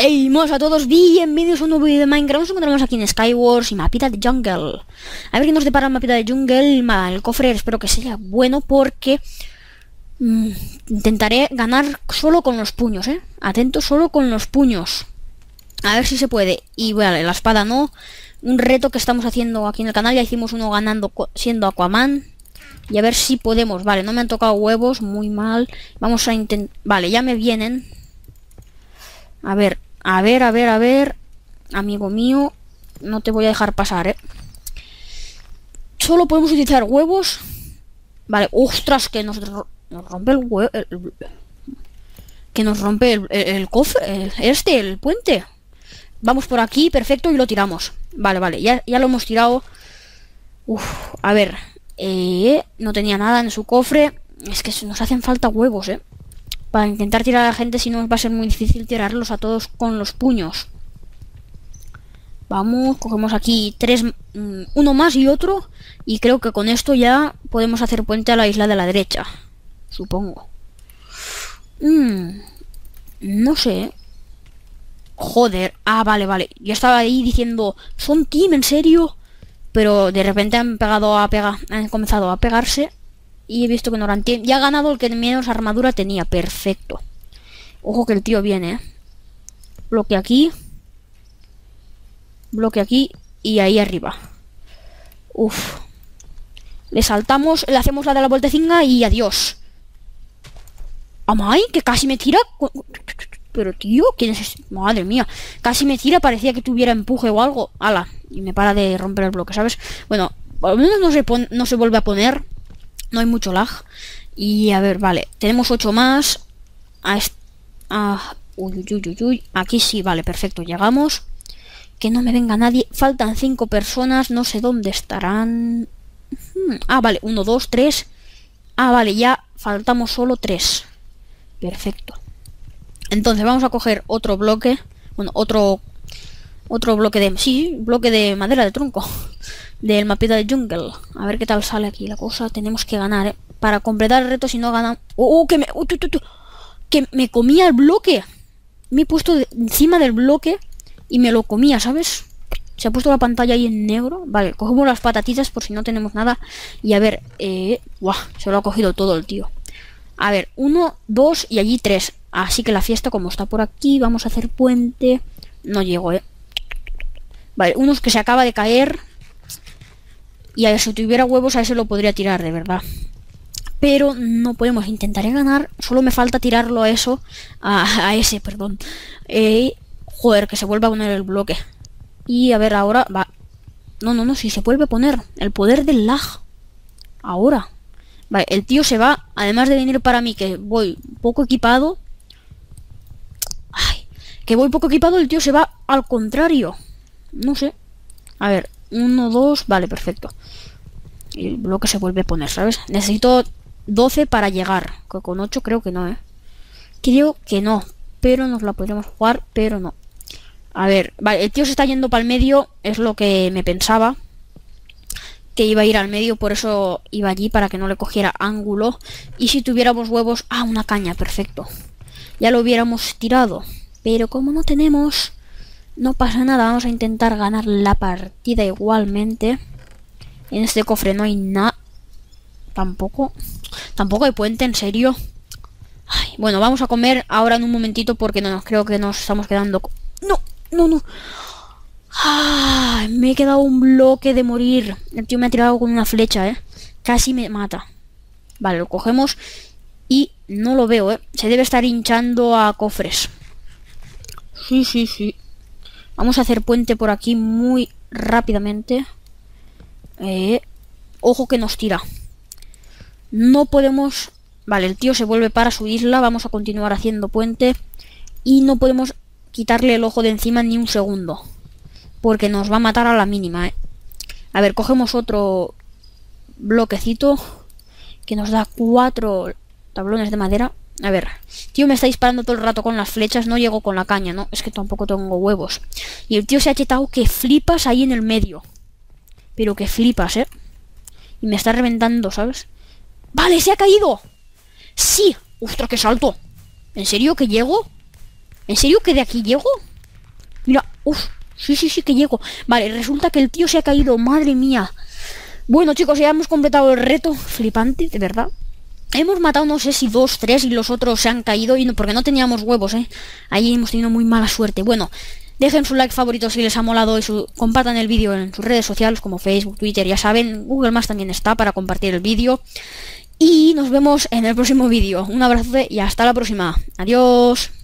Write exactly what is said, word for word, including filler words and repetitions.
Hey, mos a todos, bienvenidos a un nuevo vídeo de Minecraft. Nos encontramos aquí en Skywars y mapita de jungle. A ver qué nos depara el mapita de jungle. El cofre espero que sea bueno porque mmm, intentaré ganar solo con los puños, eh. Atento, solo con los puños. A ver si se puede. Y vale, la espada no. Un reto que estamos haciendo aquí en el canal. Ya hicimos uno ganando siendo Aquaman. Y a ver si podemos. Vale, no me han tocado huevos, muy mal. Vamos a intentar. Vale, ya me vienen. A ver, a ver, a ver, a ver. Amigo mío, no te voy a dejar pasar, ¿eh? Solo podemos utilizar huevos. Vale, ostras, que nos, nos rompe el huevo. Que nos rompe el, el, el cofre, el, este, el puente. Vamos por aquí, perfecto, y lo tiramos. Vale, vale, ya, ya lo hemos tirado. Uf, a ver. Eh, no tenía nada en su cofre. Es que nos hacen falta huevos, ¿eh? Para intentar tirar a la gente, si no va a ser muy difícil tirarlos a todos con los puños. Vamos, cogemos aquí tres, uno más y otro. Y creo que con esto ya podemos hacer puente a la isla de la derecha. Supongo. Mm, no sé. Joder. Ah, vale, vale. Yo estaba ahí diciendo, ¿son team? ¿En serio? Pero de repente han pegado a pegar, han comenzado a pegarse. Y he visto que no eran team. Ya ha ganado el que menos armadura tenía. Perfecto. Ojo que el tío viene, ¿eh? Bloque aquí. Bloque aquí. Y ahí arriba. Uf. Le saltamos. Le hacemos la de la vueltecinga y adiós. Amai, que casi me tira. Pero tío, ¿quién es ese? Madre mía. Casi me tira. Parecía que tuviera empuje o algo. Ala. Y me para de romper el bloque, ¿sabes? Bueno, al menos no se, pon no se vuelve a poner. No hay mucho lag. Y a ver, vale. Tenemos ocho más. A ah, uy, uy, uy, uy. Aquí sí, vale, perfecto. Llegamos. Que no me venga nadie. Faltan cinco personas. No sé dónde estarán. Hmm. Ah, vale. Uno, dos, tres. Ah, vale, ya faltamos solo tres. Perfecto. Entonces vamos a coger otro bloque. Bueno, otro... Otro bloque de... Sí, bloque de madera, de tronco. Del mapita de jungle. A ver qué tal sale aquí la cosa. Tenemos que ganar, ¿eh? Para completar el reto, si no ganan... ¡Oh, oh que me... Uh, tu, tu, tu, que me comía el bloque! Me he puesto de, encima del bloque y me lo comía, ¿sabes? Se ha puesto la pantalla ahí en negro. Vale, cogemos las patatitas por si no tenemos nada. Y a ver... Eh, ¡buah! Se lo ha cogido todo el tío. A ver, uno, dos y allí tres. Así que la fiesta, como está por aquí, vamos a hacer puente. No llego, ¿eh? Vale, uno que se acaba de caer. Y a ver, si tuviera huevos a ese lo podría tirar, de verdad. Pero no podemos, intentaré ganar. Solo me falta tirarlo a eso. A, a ese, perdón. Eh, joder, que se vuelva a poner el bloque. Y a ver, ahora va. No, no, no, si se vuelve a poner. El poder del lag. Ahora. Vale, el tío se va. Además de venir para mí, que voy poco equipado. Ay, que voy poco equipado, el tío se va al contrario. No sé. A ver, uno, dos, vale, perfecto. Y el bloque se vuelve a poner, ¿sabes? Necesito doce para llegar. Con ocho creo que no, ¿eh? Creo que no. Pero nos la podríamos jugar, pero no. A ver, vale, el tío se está yendo para el medio. Es lo que me pensaba. Que iba a ir al medio, por eso iba allí, para que no le cogiera ángulo. Y si tuviéramos huevos... Ah, una caña, perfecto. Ya lo hubiéramos tirado. Pero como no tenemos... No pasa nada, vamos a intentar ganar la partida igualmente. En este cofre no hay nada. Tampoco. Tampoco hay puente, en serio. Ay, bueno, vamos a comer ahora en un momentito porque no, no creo que nos estamos quedando... No, no, no. Ay, me he quedado un bloque de morir. El tío me ha tirado con una flecha, eh. Casi me mata. Vale, lo cogemos. Y no lo veo, eh. Se debe estar hinchando a cofres. Sí, sí, sí. Vamos a hacer puente por aquí muy rápidamente. Eh, ojo que nos tira. No podemos... Vale, el tío se vuelve para su isla. Vamos a continuar haciendo puente. Y no podemos quitarle el ojo de encima ni un segundo. Porque nos va a matar a la mínima, ¿eh? A ver, cogemos otro bloquecito. Que nos da cuatro tablones de madera. A ver, tío me está disparando todo el rato con las flechas. No llego con la caña, ¿no? Es que tampoco tengo huevos. Y el tío se ha chetado que flipas ahí en el medio. Pero que flipas, ¿eh? Y me está reventando, ¿sabes? ¡Vale, se ha caído! ¡Sí! ¡Ostras, qué salto! ¿En serio que llego? ¿En serio que de aquí llego? Mira, uff, sí, sí, sí que llego. Vale, resulta que el tío se ha caído, madre mía. Bueno, chicos, ya hemos completado el reto. Flipante, de verdad. Hemos matado, no sé si dos, tres y los otros se han caído y no, porque no teníamos huevos, ¿eh? Ahí hemos tenido muy mala suerte. Bueno, dejen su like favorito si les ha molado y su, compartan el vídeo en sus redes sociales como Facebook, Twitter, ya saben. Google Más también está para compartir el vídeo. Y nos vemos en el próximo vídeo. Un abrazo y hasta la próxima. Adiós.